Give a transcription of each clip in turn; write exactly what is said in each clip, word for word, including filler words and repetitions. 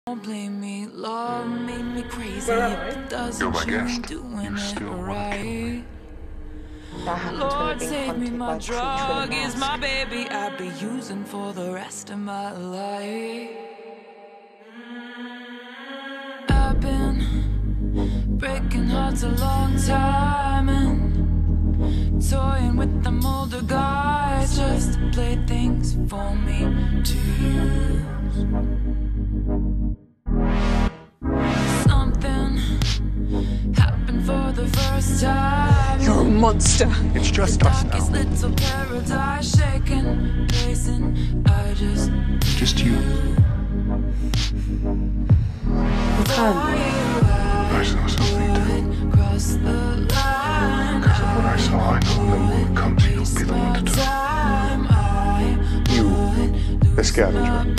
Don't blame me, love made me crazy. If it doesn't, you ain't doing it right. Lord, save me, my drug is my baby. I'll be using for the rest of my life. I've been breaking hearts a long time and toying with them older guys just to play things for me to use. Something happened for the first time. You're a monster. It's just us now. Little paradise shaking, pacing. I just, just you. I saw something too. Because of what I saw, I know no one would come to you, be the one to talk. You, the scavenger.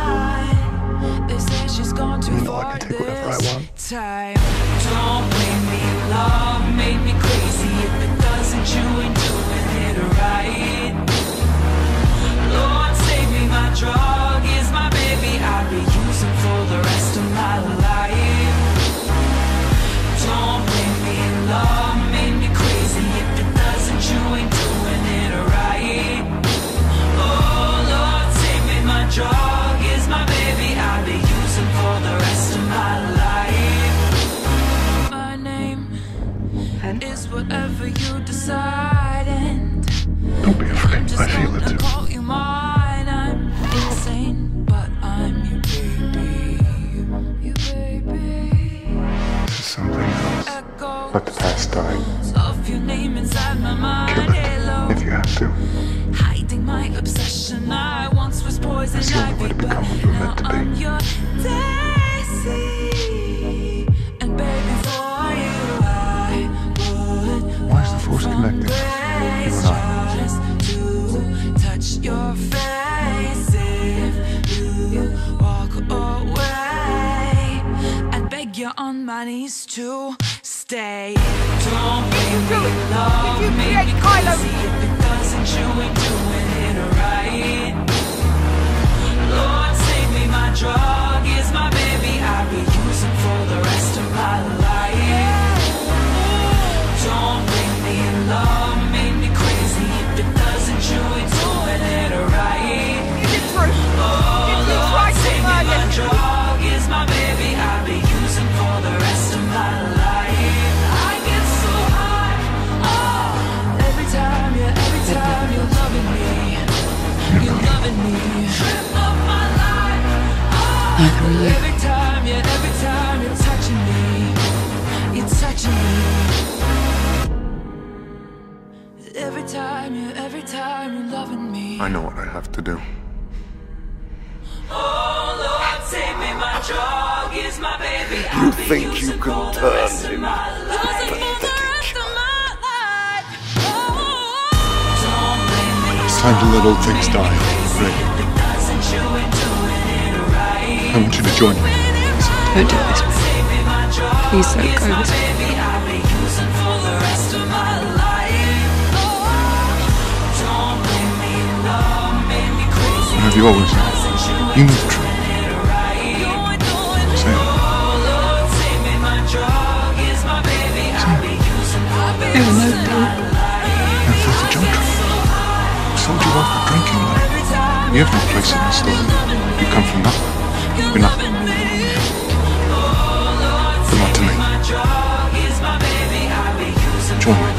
You know I can take whatever I want. Time. Don't blame me, love made me crazy. If it doesn't, you ain't doing it right. Lord, save me, my drug is my baby. I'll be using for the rest of my life. Don't blame me, love made me crazy. If it doesn't, you ain't doing it right. Oh Lord, save me, my drug is my baby. I'll be using for the rest of my life. My name is whatever you decide, and don't be afraid, I feel it too. Call you mine. I'm insane, but I'm your baby. Your baby. This is something else. Let the past die. Of your name inside my mind. Kill it, if you have to. Hiding my obsession. I once was poison ivy, but now I'm your daisy. And baby, for you I would. Why is the force connected? You and I. Just to touch your face. If you walk away, I'd beg you on my knees to stay. Don't blame me, love made me crazy. If it doesn't, you ain't doing it right. Lord, save me, my drug is my baby. I'll be using for the rest of my life. Don't blame me, love made me crazy. If it doesn't, you ain't doing it right. Oh Lord, save me, my drug is my baby. I'll be using for the rest of my life. I get so high, oh, every time, yeah, every time you're loving me, you're loving me. Trip of my life, oh, every time, yeah, every time you're touching me, you're touching me. Every time, yeah, every time you're loving me. I know what I have to do. Oh Lord, save me, my drug is my baby. You think you can turn him? It's time to let old things die, Reylo. I want you to join me. Don't do this. Please don't go this way. What have you always known? You know the truth. Say it. There were no people. No filthy junk. I sold you off for drinking money. You have no place in the story. You come from nothing. You're nothing. But not to me. Join me.